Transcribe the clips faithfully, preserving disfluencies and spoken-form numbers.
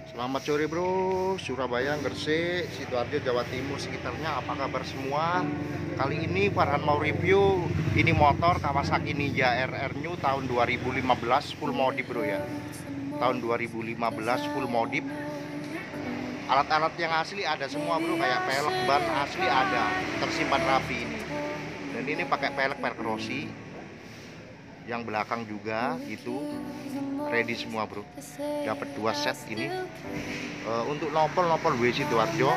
Selamat sore bro, Surabaya, Gresik, Sidoarjo, Jawa Timur, sekitarnya apa kabar semua? Kali ini Farhan mau review ini motor Kawasaki Ninja R R New tahun dua ribu lima belas full modif bro ya. Tahun dua ribu lima belas full modif. Alat-alat yang asli ada semua bro, kayak pelek ban asli ada, tersimpan rapi ini. Dan ini pakai pelek pelek Rossi. Yang belakang juga gitu, ready semua bro. Dapat dua set ini uh, untuk nopol nopol W Sidoarjo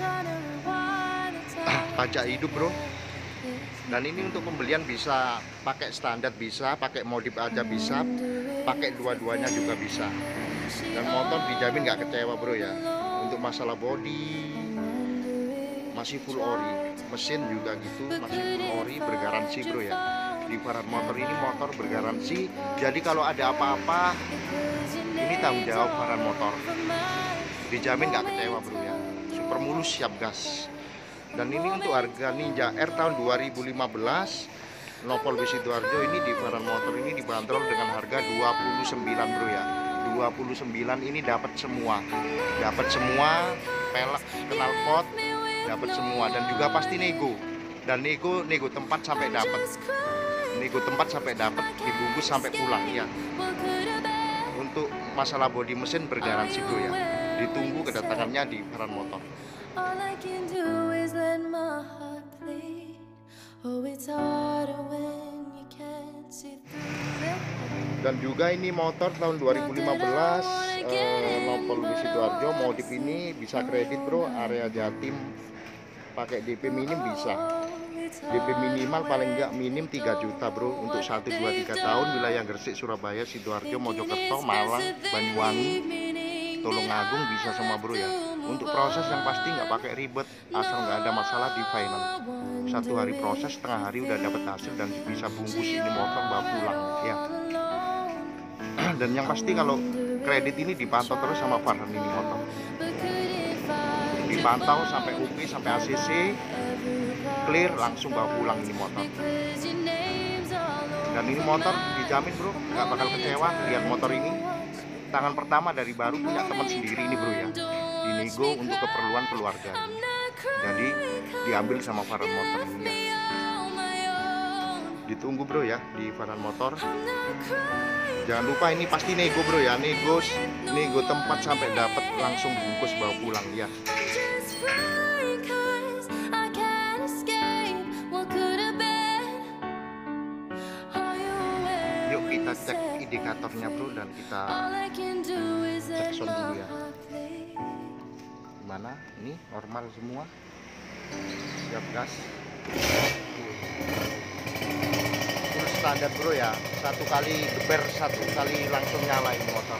pajak hidup bro. Dan ini untuk pembelian bisa pakai standar, bisa pakai modif aja, bisa pakai dua-duanya juga bisa. Dan motor dijamin nggak kecewa bro ya. Untuk masalah body masih full ori, mesin juga gitu masih full ori, bergaransi bro ya. Di Farhan Motor ini motor bergaransi, jadi kalau ada apa-apa ini tanggung jawab Farhan Motor, dijamin gak kecewa bro ya. Super mulus, siap gas. Dan ini untuk harga Ninja R tahun dua ribu lima belas nopol W Sidoarjo ini di Farhan Motor ini dibanderol dengan harga dua puluh sembilan bro ya. Dua puluh sembilan ini dapat semua, dapat semua pelek, knalpot, dapat semua, dan juga pasti nego. Dan nego nego tempat sampai dapat, nego tempat sampai dapat, dibungkus sampai pulang ya. Untuk masalah bodi mesin bergaransi bro ya. Ditunggu kedatangannya di Farhan Motor. Dan juga ini motor tahun dua ribu lima belas eh, nopol W Sidoarjo modif ini bisa kredit bro, area Jatim, pakai D P minim bisa. D P minimal paling enggak minim tiga juta bro, untuk satu dua tiga tahun, wilayah Gresik, Surabaya, Sidoarjo, Mojokerto, Malang, Banyuwangi, Tulungagung bisa semua bro ya. Untuk proses yang pasti nggak pakai ribet, asal nggak ada masalah di finance. Satu hari proses, setengah hari udah dapat hasil dan bisa bungkus ini motor bawa pulang ya. Dan yang pasti kalau kredit ini dipantau terus sama Farhan ini motor, dipantau sampai U P, sampai A C C clear, langsung bawa pulang ini motor. Dan ini motor dijamin bro, nggak bakal kecewa. Lihat motor ini, tangan pertama dari baru, punya teman sendiri ini bro ya, dinego untuk keperluan keluarga. Jadi diambil sama Farhan Motor ini ya. Ditunggu bro ya di Farhan Motor. Jangan lupa ini pasti nego bro ya, nego nego tempat sampai dapat, langsung bungkus bawa pulang ya. Yuk kita cek indikatornya bro, dan kita cek sound dulu ya. Gimana? Ini normal semua, siap gas. Full standar bro ya, satu kali geber, satu kali langsung nyala ini motor.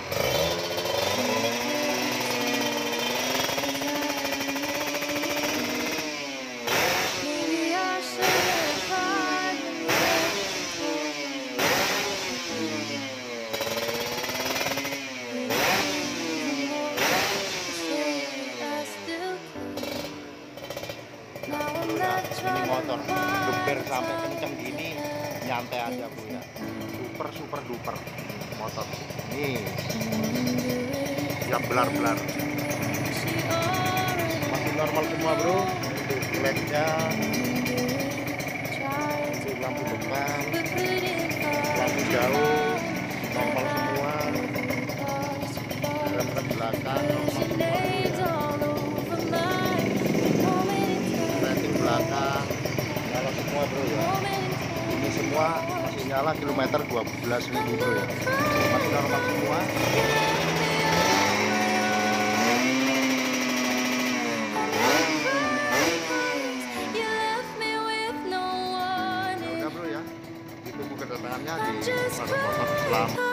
Ini motor geber sampai kenceng gini nyantai aja bro ya, super super duper motor nih, ya belar-belar masih normal semua bro. Untuk lednya, untuk lampu depan, lampu jauh normal semua, rem-rem belakang normal semua bro ya. Belakang nyala semua bro ya. Ini semua masih nyala, kilometer dua belas ribu bro ya, masih normal semua. Ya udah bro ya, ditunggu kedatangannya di Farhan Motor. Selamat.